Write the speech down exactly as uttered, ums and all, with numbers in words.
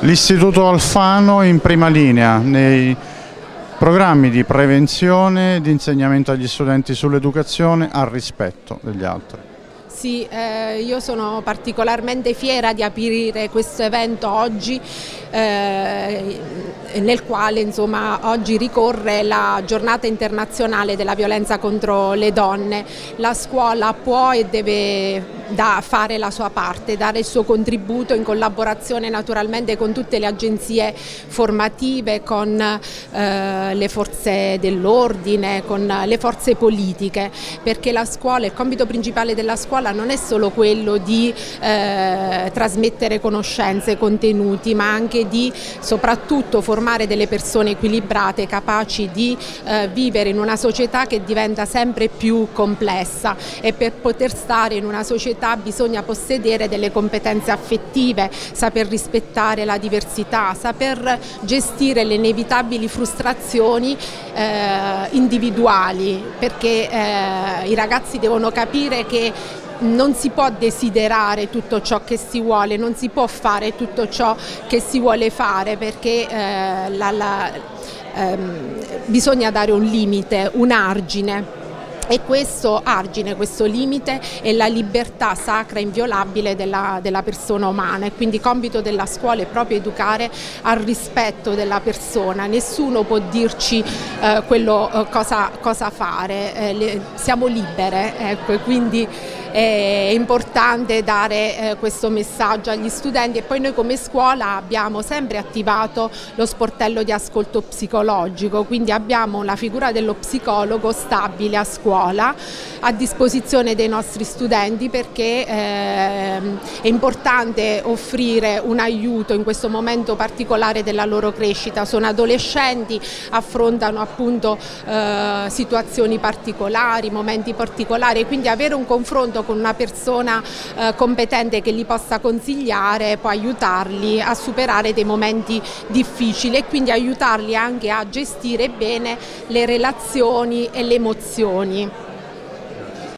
L'Istituto Alfano in prima linea nei programmi di prevenzione e di insegnamento agli studenti sull'educazione al rispetto degli altri. Sì, eh, io sono particolarmente fiera di aprire questo evento oggi, eh, nel quale insomma, oggi ricorre la giornata internazionale della violenza contro le donne. La scuola può e deve da fare la sua parte, dare il suo contributo in collaborazione naturalmente con tutte le agenzie formative, con eh, le forze dell'ordine, con le forze politiche, perché la scuola, il compito principale della scuola non è solo quello di eh, trasmettere conoscenze, contenuti, ma anche di soprattutto formare delle persone equilibrate, capaci di eh, vivere in una società che diventa sempre più complessa, e per poter stare in una società bisogna possedere delle competenze affettive, saper rispettare la diversità, saper gestire le inevitabili frustrazioni eh, individuali, perché eh, i ragazzi devono capire che non si può desiderare tutto ciò che si vuole, non si può fare tutto ciò che si vuole fare, perché eh, la, la, ehm, bisogna dare un limite, un argine. E questo argine, questo limite è la libertà sacra e inviolabile della, della persona umana, e quindi compito della scuola è proprio educare al rispetto della persona. Nessuno può dirci eh, quello, eh, cosa, cosa fare, eh, le, siamo libere, ecco, e quindi è importante dare eh, questo messaggio agli studenti. E poi noi come scuola abbiamo sempre attivato lo sportello di ascolto psicologico, quindi abbiamo la figura dello psicologo stabile a scuola a disposizione dei nostri studenti, perché eh, è importante offrire un aiuto in questo momento particolare della loro crescita. Sono adolescenti, affrontano appunto eh, situazioni particolari, momenti particolari, e quindi avere un confronto con una persona eh, competente che li possa consigliare può aiutarli a superare dei momenti difficili, e quindi aiutarli anche a gestire bene le relazioni e le emozioni.